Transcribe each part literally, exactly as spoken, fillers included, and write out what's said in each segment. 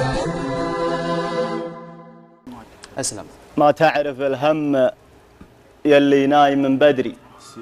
اسلم. ما تعرف الهم يلي نايم من بدري،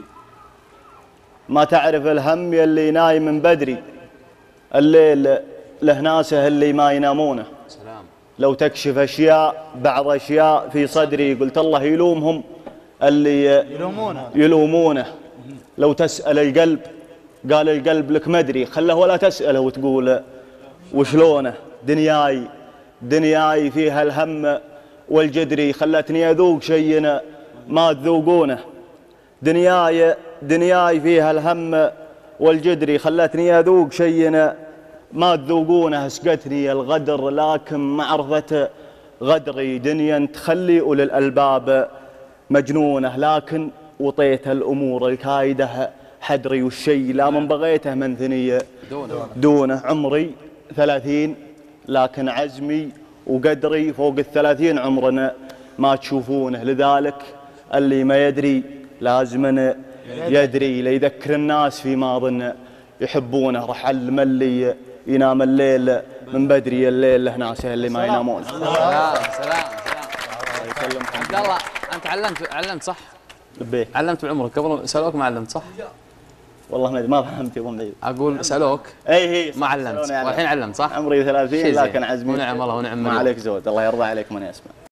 ما تعرف الهم يلي نايم من بدري، الليل له ناسه اللي ما ينامونه. سلام. لو تكشف اشياء بعض اشياء في صدري قلت الله يلومهم اللي يلومونه يلومونه. لو تسأل القلب قال القلب لك مدري، خله ولا تسأله وتقول وشلونه. دنياي دنياي فيها الهم والجدري، خلتني أذوق شيء ما تذوقونه. دنياي دنياي فيها الهم والجدري، خلتني أذوق شيء ما تذوقونه. اسقتني الغدر لكن معرفة غدري، دنيا تخلي أولي الألباب مجنونة. لكن وطيت الأمور الكايدة حدري، والشيء لا من بغيته من ثني دونه, دونه. عمري ثلاثين لكن عزمي وقدري فوق الثلاثين عمرنا ما تشوفونه. لذلك اللي ما يدري لازم يدري، ليذكر الناس في ماض يحبونه. راح علم اللي ينام الليل من بدري، الليل له ناسه اللي ما ينامون. سلام سلام سلام. عبد الله انت علمت علمت صح؟ لبيه. علمت بعمرك قبل سالوك ما علمت صح؟ والله ما فهمت يا ابو معيد. اقول سالوك اي هي ما علمت والحين علمت صح؟ عمري ثلاثين لكن عزمي. ونعم الله ونعم. ما عليك زود، الله يرضى عليك من يسمع.